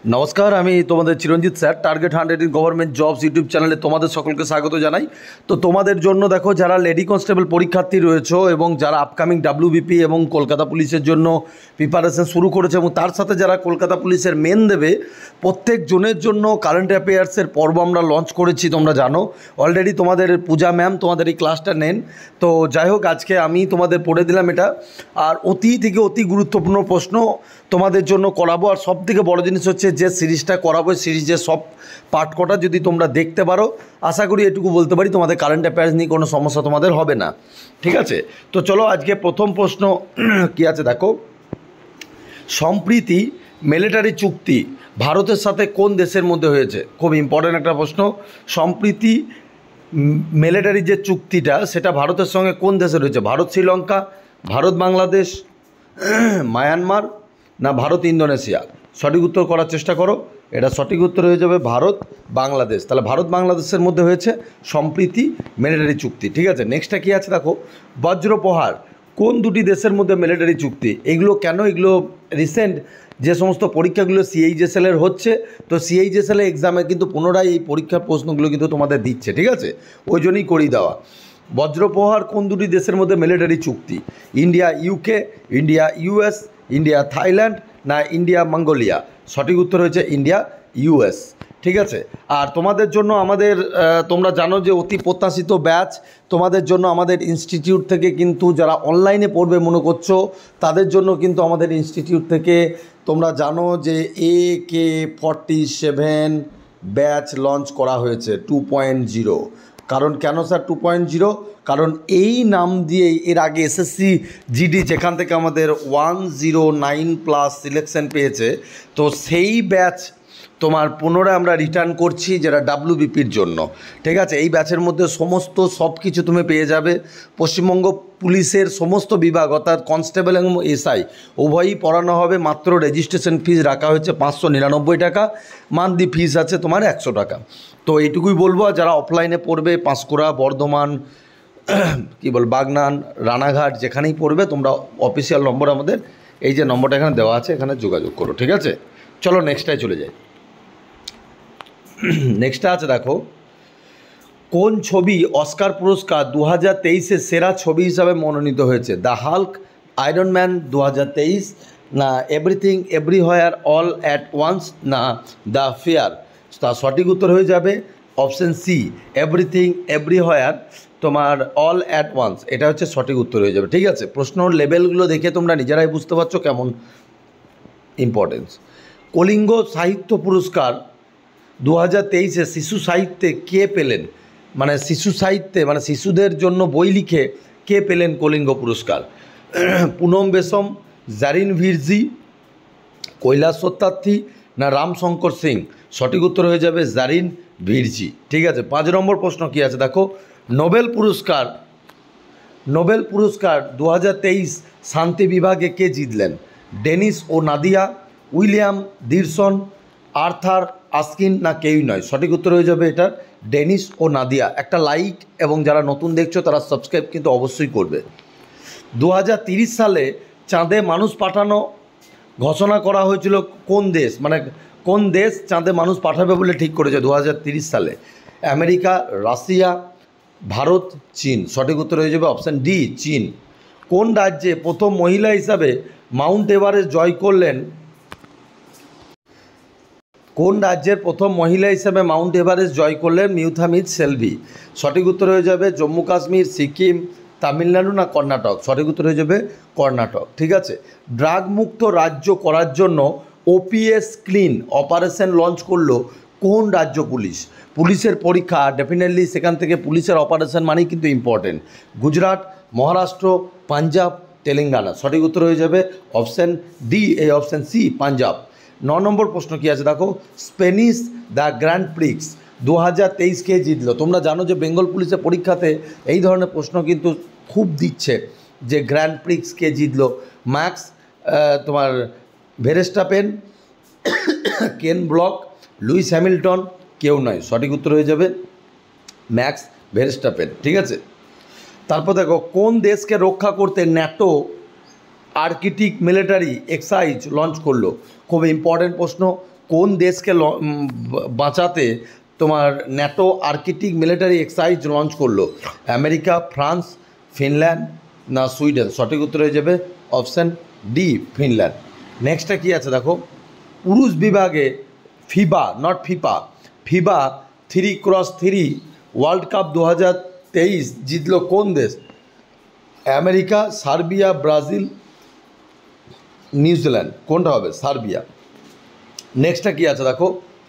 নমস্কার, আমি তোমাদের Chiranjit sir. Target 100 in government jobs YouTube চ্যানেলে তোমাদের সকলকে স্বাগত জানাই। তো তোমাদের জন্য দেখো, যারা লেডি কনস্টেবল পরীক্ষার্থী রয়েছে এবং যারা আপকামিং WBP এবং কলকাতা পুলিশের জন্য প্রিপারেশন শুরু করেছে এবং তার সাথে যারা কলকাতা পুলিশের মেন দেবে, প্রত্যেক জনের জন্য কারেন্ট অ্যাফেয়ার্সের পর্ব আমরা লঞ্চ করেছি। তোমরা জানো অলরেডি, তোমাদের পূজা ম্যাম তোমাদের এই ক্লাসটা নেন। তো যাই হোক, আজকে আমি তোমাদের পড়ে দিলাম এটা। আর অতি থেকে অতি গুরুত্বপূর্ণ প্রশ্ন তোমাদের জন্য করাবো। আর সব থেকে বড় জিনিস হচ্ছে, যে সিরিজটা করাবো, সিরিজের সব পার্ট কটা যদি তোমরা দেখতে পারো, আশা করি এটুকু বলতে পারি তোমাদের কারেন্ট অ্যাফেয়ার্স নিয়ে কোনো সমস্যা তোমাদের হবে না। ঠিক আছে, তো চলো আজকে প্রথম প্রশ্ন কি আছে দেখো। সম্প্রীতি মিলিটারি চুক্তি ভারতের সাথে কোন দেশের মধ্যে হয়েছে? খুব ইম্পর্ট্যান্ট একটা প্রশ্ন। সম্প্রীতি মিলিটারি যে চুক্তিটা, সেটা ভারতের সঙ্গে কোন দেশের হয়েছে? ভারত শ্রীলঙ্কা, ভারত বাংলাদেশ, মায়ানমার, না ভারত ইন্দোনেশিয়া? সঠিক উত্তর করার চেষ্টা করো। এটা সঠিক উত্তর হয়ে যাবে ভারত বাংলাদেশ। তাহলে ভারত বাংলাদেশের মধ্যে হয়েছে সম্প্রীতি মিলিটারি চুক্তি। ঠিক আছে, নেক্সটটা কী আছে দেখো। বজ্রপ্রহার কোন দুটি দেশের মধ্যে মিলিটারি চুক্তি? এগুলো কেন? এগুলো রিসেন্ট যে সমস্ত পরীক্ষাগুলো CHSL-এর হচ্ছে, তো CHSL এক্সামে কিন্তু পুনরায় এই পরীক্ষার প্রশ্নগুলো কিন্তু তোমাদের দিচ্ছে। ঠিক আছে, ওই জন্যই করিয়ে দেওয়া। বজ্রপ্রহার কোন দুটি দেশের মধ্যে মিলিটারি চুক্তি? India UK, India US, India Thailand, না ইন্ডিয়া মঙ্গোলিয়া? সঠিক উত্তর হয়েছে ইন্ডিয়া US। ঠিক আছে, আর তোমাদের জন্য আমাদের তোমরা জানো যে অতি প্রত্যাশিত ব্যাচ তোমাদের জন্য আমাদের ইনস্টিটিউট থেকে, কিন্তু যারা অনলাইনে পড়বে মনে করছো, তাদের জন্য কিন্তু আমাদের ইনস্টিটিউট থেকে তোমরা জানো যে AK-47 ব্যাচ লঞ্চ করা হয়েছে 2.0। কারণ কেন স্যার 2.0? কারণ এই নাম দিয়েই এর আগে SSC GD যেখান থেকে আমাদের 109+ সিলেকশন পেয়েছে, তো সেই ব্যাচ তোমার পুনরায় আমরা রিটার্ন করছি, যেটা WBPর জন্য। ঠিক আছে, এই ব্যাচের মধ্যে সমস্ত সব কিছু তুমি পেয়ে যাবে। পশ্চিমবঙ্গ পুলিশের সমস্ত বিভাগ, অর্থাৎ কনস্টেবল এবং SI উভয়ই পড়ানো হবে। মাত্র রেজিস্ট্রেশন ফিস রাখা হয়েছে 599 টাকা, মান্থলি ফিস আছে তোমার 100 টাকা। তো এইটুকুই বলবো। যারা অফলাইনে পড়বে, পাঁশকুড়া, বর্ধমান, বাগনান, রানাঘাট, যেখানেই পড়বে, তোমরা অফিসিয়াল নম্বর আমাদের এই যে নম্বরটা এখানে দেওয়া আছে, এখানে যোগাযোগ করো। ঠিক আছে, চলো নেক্সটটায় চলে যাই। নেক্সটটা আছে দেখো, কোন ছবি অস্কার পুরস্কার 2023-এ সেরা ছবি হিসাবে মনোনীত হয়েছে? দ্য হাল্ক, আয়রন ম্যান 2023, না everything everywhere all at once, না দ্য ফেয়ার? তার সঠিক উত্তর হয়ে যাবে অপশান সি, এভরিথিং এভরিহোয়ার তোমার অল অ্যাট ওয়ান্স। এটা হচ্ছে সঠিক উত্তর হয়ে যাবে। ঠিক আছে, প্রশ্নর লেভেলগুলো দেখে তোমরা নিজেরাই বুঝতে পারছো কেমন ইম্পর্টেন্স। কলিঙ্গ সাহিত্য পুরস্কার 2023-এ শিশু সাহিত্যে কে পেলেন? মানে শিশু সাহিত্যে, মানে শিশুদের জন্য বই লিখে কে পেলেন কলিঙ্গ পুরস্কার? পুনম বেসম, জারিন ভিরজি, কৈলাস সত্যার্থী, না রামশঙ্কর সিং? সঠিক উত্তর হয়ে যাবে জারিন ভিরজি। ঠিক আছে, 5 নম্বর প্রশ্ন কী আছে দেখো। নোবেল পুরস্কার 2023 শান্তি বিভাগে কে জিতলেন? ডেনিস ও Nadia, William Dirson, Arthur Askin, না কেউই নয়? সঠিক উত্তর হয়ে যাবে এটা ডেনিস ও নাদিয়া। একটা লাইক এবং যারা নতুন দেখছো তারা সাবস্ক্রাইব কিন্তু অবশ্যই করবে। 2030 সালে চাঁদে মানুষ পাঠানো ঘোষণা করা হয়েছিল কোন দেশ? মানে কোন দেশ চাঁদে মানুষ পাঠাবে বলে ঠিক করেছে 2030 সালে? আমেরিকা, রাশিয়া, ভারত, চীন? সঠিক উত্তর হয়ে যাবে অপশান ডি, চীন। কোন রাজ্যে প্রথম মহিলা হিসাবে মাউন্ট এভারেস্ট জয় করলেন? কোন রাজ্যের প্রথম মহিলা হিসেবে মাউন্ট এভারেস্ট জয় করলেন মিউথামিজ সেলভি? সঠিক উত্তর হয়ে যাবে জম্মু কাশ্মীর, সিকিম, তামিলনাড়ু, না কর্ণাটক? সঠিক উত্তর হয়ে যাবে কর্ণাটক। ঠিক আছে, ড্রাগ মুক্ত রাজ্য করার জন্য OPS ক্লিন অপারেশন লঞ্চ করলো কোন রাজ্য পুলিশ? পুলিশের পরীক্ষা ডেফিনেটলি সেখান থেকে পুলিশের অপারেশন মানেই কিন্তু ইম্পর্টেন্ট। গুজরাট, মহারাষ্ট্র, পাঞ্জাব, তেলেঙ্গানা? সঠিক উত্তর হয়ে যাবে অপশান ডি, এই অপশান সি, পাঞ্জাব। 9 নম্বর প্রশ্ন কী আছে দেখো। স্পেনিশ দ্য গ্র্যান্ড প্রিক্স 2023 কে জিতলো? তোমরা জানো যে বেঙ্গল পুলিশের পরীক্ষাতে এই ধরনের প্রশ্ন কিন্তু খুব দিচ্ছে, যে গ্র্যান্ড প্রিক্স কে জিতলো? ম্যাক্স তোমার ভেরেস্টাপেন, কেন ব্লক, লুইস হ্যামিল্টন? কেউ নয়। সঠিক উত্তর হয়ে যাবে ম্যাক্স ভেরেস্টাপেন। ঠিক আছে, তারপর দেখো, কোন দেশকে রক্ষা করতে NATO Arctic military excise launch করলো? খুব ইম্পর্টেন্ট প্রশ্ন। কোন দেশকে বাঁচাতে তোমার NATO Arctic military exercise launch করলো? আমেরিকা, ফ্রান্স, ফিনল্যান্ড না সুইডেন? সঠিক উত্তর হয়ে যাবে অপশান ডি, ফিনল্যান্ড। নেক্সটটা কী আছে দেখো, পুরুষ বিভাগে FIBA not FIFA, FIBA 3x3 world cup 2023 জিতলো কোন দেশ? America, Serbia, Brazil, New Zealand? কোনটা হবে? সার্বিয়া। নেক্সটটা কী আছে দেখো,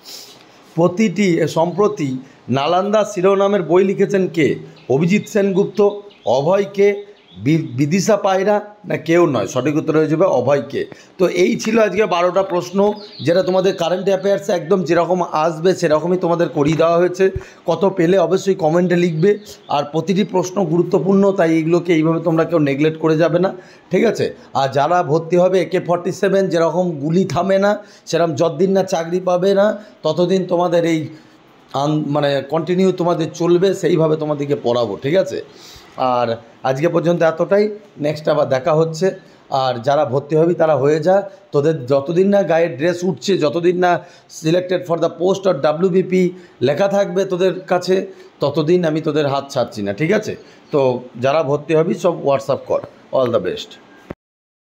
সম্প্রতি নালন্দা শিরোনামের বই লিখেছেন কে? অভিজিৎ সেনগুপ্ত, অভয় কে, বিদিশা পায়রা না কেউ নয়? সঠিক উত্তর হয়ে যাবে অভয় কে। তো এই ছিল আজকে 12টা প্রশ্ন, যেটা তোমাদের কারেন্ট অ্যাফেয়ার্সে একদম যেরকম আসবে সেরকমই তোমাদের করিয়ে দেওয়া হয়েছে। কত পেলে অবশ্যই কমেন্টে লিখবে, আর প্রতিটি প্রশ্ন গুরুত্বপূর্ণ, তাই এগুলোকে এইভাবে তোমরা কেউ নেগলেক্ট করে যাবে না, ঠিক আছে? আর যারা ভর্তি হবে AK-47, যেরকম গুলি থামে না, সেরকম যতদিন না চাকরি পাবে না ততদিন তোমাদের এই মানে কন্টিনিউ তোমাদের চলবে, সেইভাবে তোমাদেরকে পড়াবো, ঠিক আছে? আর আজকে পর্যন্ত এতটাই, নেক্সট আবার দেখা হচ্ছে। আর যারা ভর্তি হবি তারা হয়ে যা, তোদের যতদিন না গায়ে ড্রেস উঠছে, যতদিন না selected for the post or WBP লেখা থাকবে তোদের কাছে, ততদিন আমি তোদের হাত ছাড়ছি না, ঠিক আছে? তো যারা ভর্তি হবি সব হোয়াটসঅ্যাপ কর। All the best.